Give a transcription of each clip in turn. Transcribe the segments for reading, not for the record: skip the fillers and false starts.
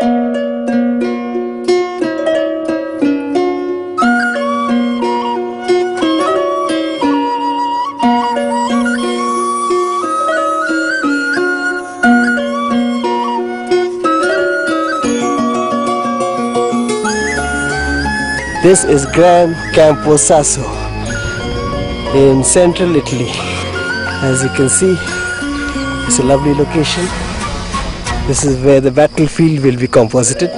This is Gran Campo Sasso in central Italy. As you can see, it's a lovely location. This is where the battlefield will be composited.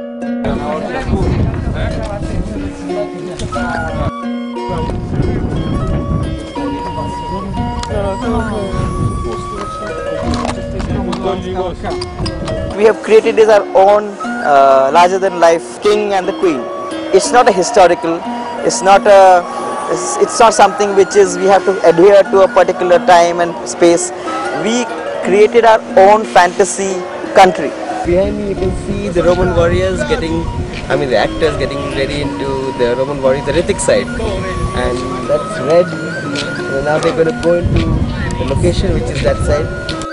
We have created as our own larger than life king and the queen. It's not a historical, it's not something which is we have to adhere to a particular time and space. We created our own fantasy country. Behind me you can see the Roman warriors the actors getting ready into the Roman warriors, the Rhythmic side. And that's red. So now they're going to go into the location which is that side.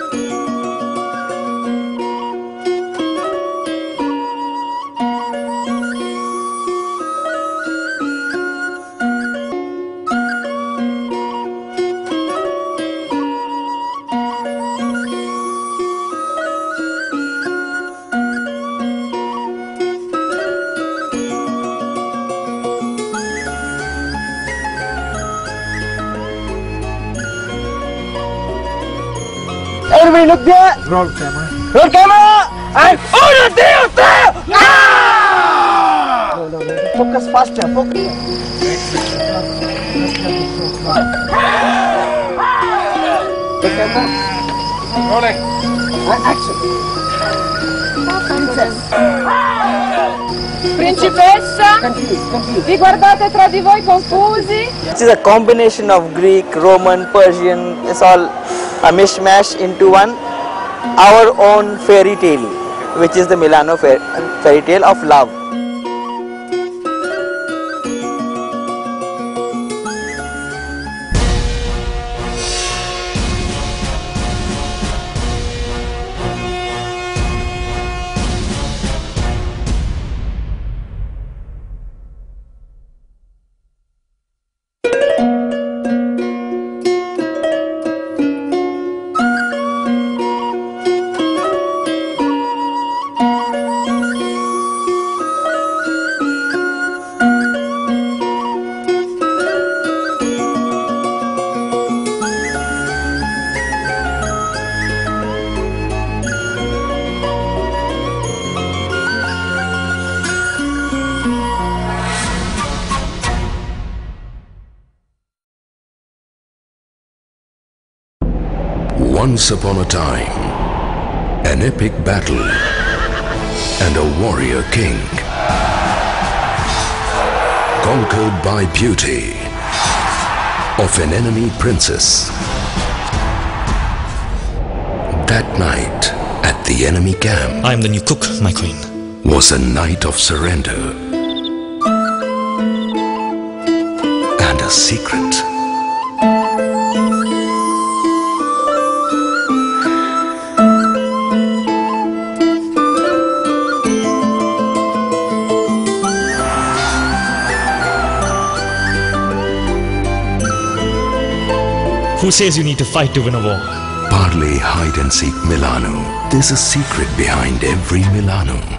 Everybody look there! Roll camera. Roll camera! And 1, 2, 3! Ah! No. Focus faster, focus. The camera. Rolling. Action. Principessa, Confused. vi guardate tra di voi confusi? It is a combination of Greek, Roman, Persian, it's all a mishmash into one, our own fairy tale, which is the Milano fairy tale of love. Once upon a time, an epic battle and a warrior king, conquered by beauty of an enemy princess. That night at the enemy camp, I am the new cook, my queen. Was a night of surrender and a secret. Who says you need to fight to win a war? Parley hide and seek Milano. There's a secret behind every Milano.